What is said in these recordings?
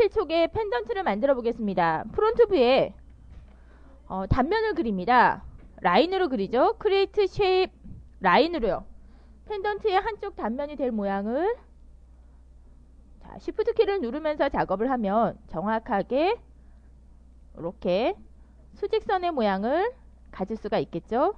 촉의 펜던트를 만들어 보겠습니다. 프론트 뷰에 단면을 그립니다. 라인으로 그리죠. 크리에이트 쉐입 라인으로요. 펜던트의 한쪽 단면이 될 모양을 Shift 키를 누르면서 작업을 하면 정확하게 이렇게 수직선의 모양을 가질 수가 있겠죠.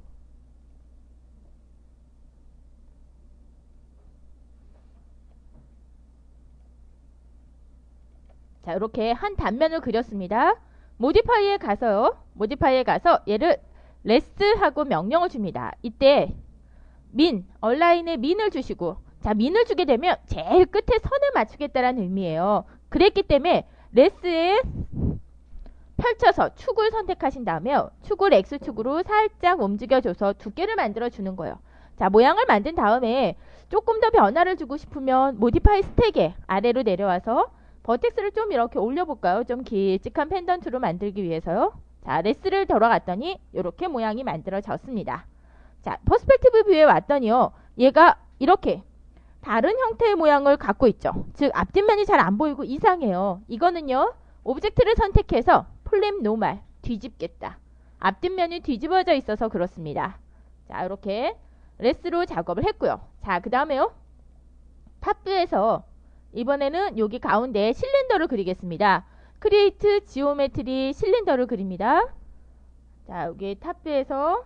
자, 이렇게 한 단면을 그렸습니다. 모디파이에 가서요. 모디파이에 가서 얘를 레스하고 명령을 줍니다. 이때 얼라인에 민을 주시고, 자, 민을 주게 되면 제일 끝에 선을 맞추겠다라는 의미예요. 그랬기 때문에 레스에 펼쳐서 축을 선택하신 다음에 축을 X축으로 살짝 움직여줘서 두께를 만들어 주는 거예요. 자, 모양을 만든 다음에 조금 더 변화를 주고 싶으면 모디파이 스택에 아래로 내려와서 버텍스를 좀 이렇게 올려볼까요? 좀 길쭉한 펜던트로 만들기 위해서요. 자, 레스를 돌아갔더니 이렇게 모양이 만들어졌습니다. 자, 퍼스펙티브 뷰에 왔더니요. 얘가 이렇게 다른 형태의 모양을 갖고 있죠. 즉 앞뒷면이 잘 안 보이고 이상해요. 이거는요. 오브젝트를 선택해서 플립 노말 뒤집겠다. 앞뒷면이 뒤집어져 있어서 그렇습니다. 자, 이렇게 레스로 작업을 했고요. 자, 그 다음에요. 탑뷰에서 이번에는 여기 가운데 실린더를 그리겠습니다. 크리에이트 지오메트리 실린더를 그립니다. 자, 여기 탑뷰에서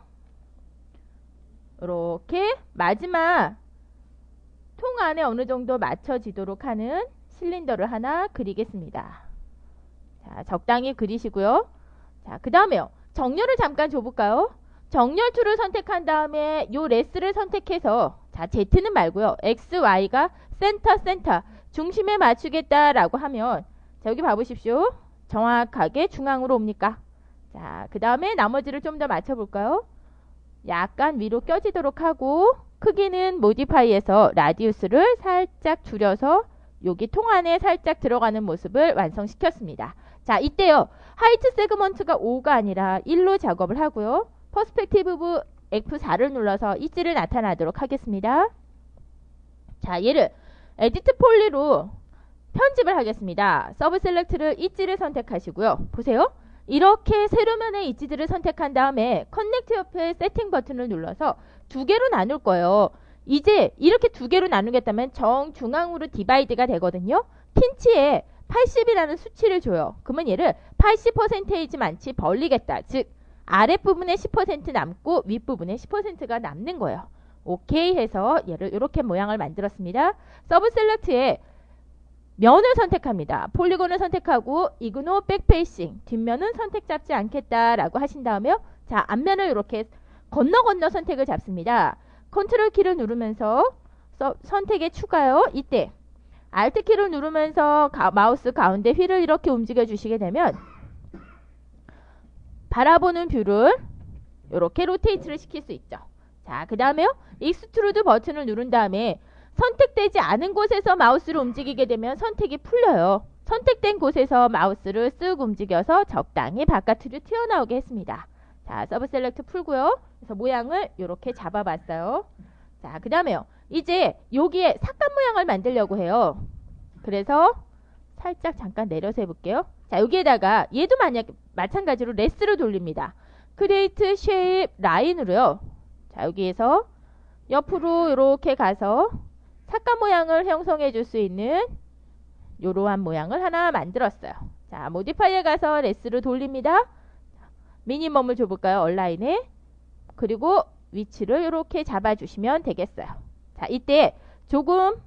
이렇게 마지막 통 안에 어느 정도 맞춰지도록 하는 실린더를 하나 그리겠습니다. 자, 적당히 그리시고요. 자, 그 다음에요. 정렬을 잠깐 줘볼까요? 정렬 툴을 선택한 다음에 요 레스를 선택해서, 자, Z는 말고요. X, Y가 센터 중심에 맞추겠다라고 하면, 자, 여기 봐보십시오. 정확하게 중앙으로 옵니까? 자, 그 다음에 나머지를 좀 더 맞춰볼까요? 약간 위로 껴지도록 하고, 크기는 모디파이에서 라디우스를 살짝 줄여서 여기 통 안에 살짝 들어가는 모습을 완성시켰습니다. 자, 이때요. 하이트 세그먼트가 5가 아니라 1로 작업을 하고요. 퍼스펙티브 부 F4를 눌러서 이지를 나타나도록 하겠습니다. 자, 얘를 에디트 폴리로 편집을 하겠습니다. 서브 셀렉트를 이지를 선택하시고요. 보세요. 이렇게 세로면의 이지들을 선택한 다음에 커넥트 옆에 세팅 버튼을 눌러서 두 개로 나눌 거예요. 이제 이렇게 두 개로 나누겠다면 정중앙으로 디바이드가 되거든요. 핀치에 80이라는 수치를 줘요. 그러면 얘를 80%만치 벌리겠다. 즉 아랫부분에 10% 남고 윗부분에 10%가 남는 거예요. 오케이 해서 얘를 이렇게 모양을 만들었습니다. 서브 셀렉트에 면을 선택합니다. 폴리곤을 선택하고 이그노 백페이싱 뒷면은 선택 잡지 않겠다라고 하신 다음에요. 자, 앞면을 이렇게 건너 선택을 잡습니다. 컨트롤 키를 누르면서 선택에 추가요. 이때 알트 키를 누르면서 마우스 가운데 휠을 이렇게 움직여 주시게 되면 바라보는 뷰를 이렇게 로테이트를 시킬 수 있죠. 자, 그 다음에요. 익스트루드 버튼을 누른 다음에 선택되지 않은 곳에서 마우스를 움직이게 되면 선택이 풀려요. 선택된 곳에서 마우스를 쓱 움직여서 적당히 바깥으로 튀어나오게 했습니다. 자, 서브 셀렉트 풀고요. 그래서 모양을 이렇게 잡아봤어요. 자, 그 다음에요. 이제 여기에 삭감 모양을 만들려고 해요. 그래서 살짝 잠깐 내려서 해볼게요. 자, 여기에다가 얘도 마찬가지로 레스를 돌립니다. 크리에이트 쉐입 라인으로요. 자, 여기에서 옆으로 이렇게 가서 삭감 모양을 형성해 줄 수 있는 이러한 모양을 하나 만들었어요. 자, 모디파이에 가서 레스를 돌립니다. 미니멈을 줘볼까요? 얼라인에. 그리고 위치를 이렇게 잡아주시면 되겠어요. 자, 이때 조금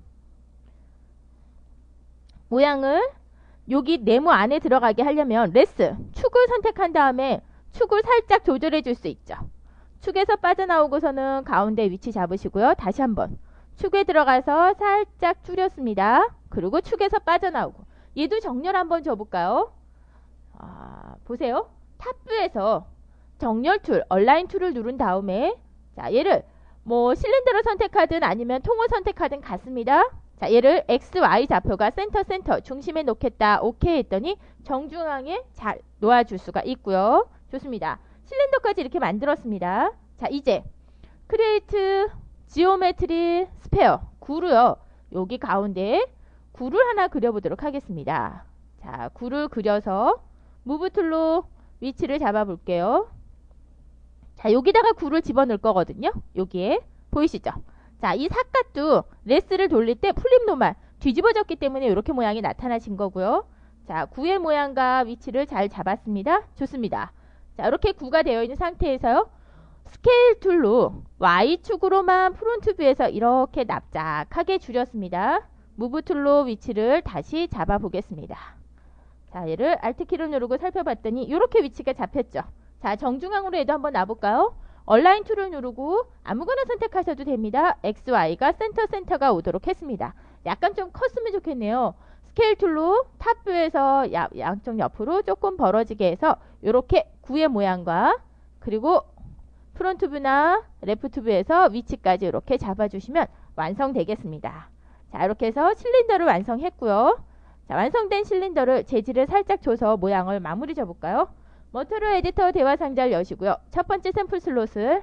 모양을 여기 네모 안에 들어가게 하려면 레스, 축을 선택한 다음에 축을 살짝 조절해 줄 수 있죠. 축에서 빠져나오고서는 가운데 위치 잡으시고요. 다시 한번 축에 들어가서 살짝 줄였습니다. 그리고 축에서 빠져나오고 얘도 정렬 한번 줘볼까요? 보세요. 탑뷰에서 정렬 툴, 얼라인 툴을 누른 다음에 자, 얘를 뭐 실린더를 선택하든 아니면 통을 선택하든 같습니다. 자, 얘를 X, Y 좌표가 센터 중심에 놓겠다. 오케이 했더니 정중앙에 잘 놓아줄 수가 있고요. 좋습니다. 실린더까지 이렇게 만들었습니다. 자, 이제 크리에이트 지오메트리 스페어 구로요. 여기 가운데에 구를 하나 그려보도록 하겠습니다. 자, 구를 그려서 무브 툴로 위치를 잡아 볼게요. 자, 여기다가 구를 집어넣을 거거든요. 여기에 보이시죠? 자, 이 삿갓도 레스를 돌릴 때 풀립 노말 뒤집어졌기 때문에 이렇게 모양이 나타나신 거고요. 자, 구의 모양과 위치를 잘 잡았습니다. 좋습니다. 자, 이렇게 구가 되어 있는 상태에서요. 스케일 툴로 Y축으로만 프론트 뷰에서 이렇게 납작하게 줄였습니다. 무브 툴로 위치를 다시 잡아 보겠습니다. 자, 얘를 Alt키를 누르고 살펴봤더니 이렇게 위치가 잡혔죠. 자, 정중앙으로 얘도 한번 놔볼까요? 얼라인 툴을 누르고 아무거나 선택하셔도 됩니다. X, Y가 센터가 오도록 했습니다. 약간 좀 컸으면 좋겠네요. 스케일 툴로 탑 뷰에서 양쪽 옆으로 조금 벌어지게 해서 이렇게 구의 모양과 그리고 프론트 뷰나 레프트 뷰에서 위치까지 이렇게 잡아주시면 완성되겠습니다. 자, 이렇게 해서 실린더를 완성했고요. 자, 완성된 실린더를 재질을 살짝 줘서 모양을 마무리 줘볼까요? 머터럴 에디터 대화 상자를 여시고요. 첫 번째 샘플 슬롯을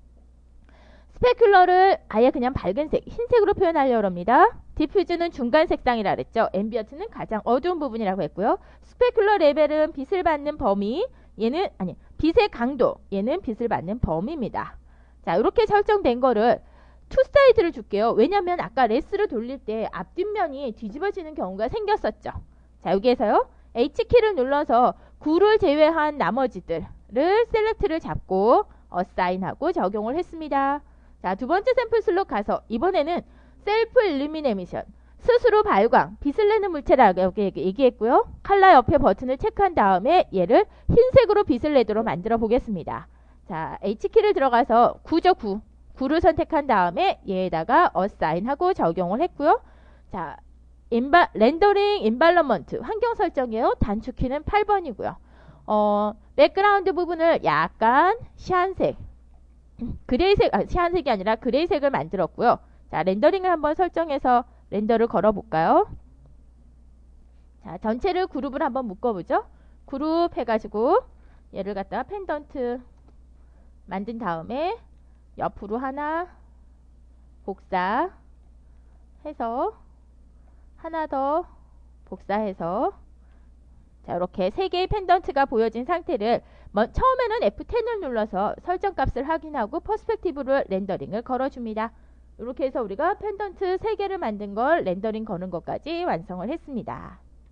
스페큘러를 아예 그냥 밝은색, 흰색으로 표현하려고 합니다. 디퓨즈는 중간 색상이라 그랬죠. 앰비언트는 가장 어두운 부분이라고 했고요. 스페큘러 레벨은 빛을 받는 범위, 얘는 빛의 강도, 얘는 빛을 받는 범위입니다. 자, 이렇게 설정된 거를 투 사이드를 줄게요. 왜냐면 아까 레스를 돌릴 때 앞뒷면이 뒤집어지는 경우가 생겼었죠. 자, 여기에서요. H키를 눌러서 구를 제외한 나머지들을 셀렉트를 잡고 어사인하고 적용을 했습니다. 자, 두 번째 샘플 슬롯 가서 이번에는 셀프 일루미네이션, 스스로 발광, 빛을 내는 물체라고 얘기했고요. 컬러 옆에 버튼을 체크한 다음에 얘를 흰색으로 빛을 내도록 만들어 보겠습니다. 자, H키를 들어가서 구죠, 구. 구를 선택한 다음에 얘에다가 어사인하고 적용을 했고요. 자, 렌더링 인발런먼트 환경 설정이에요. 단축키는 8번이고요. 백그라운드 부분을 약간 시안색, 그레이색, 시안색이 아니라 그레이색을 만들었고요. 자, 렌더링을 한번 설정해서 렌더를 걸어볼까요? 자, 전체를 그룹을 한번 묶어보죠. 그룹 해가지고 얘를 갖다가 펜던트 만든 다음에 옆으로 하나 복사해서 하나 더 복사해서 자, 이렇게 3개의 펜던트가 보여진 상태를 처음에는 F10을 눌러서 설정 값을 확인하고 퍼스펙티브를 렌더링을 걸어줍니다. 이렇게 해서 우리가 펜던트 3개를 만든 걸 렌더링 거는 것까지 완성을 했습니다.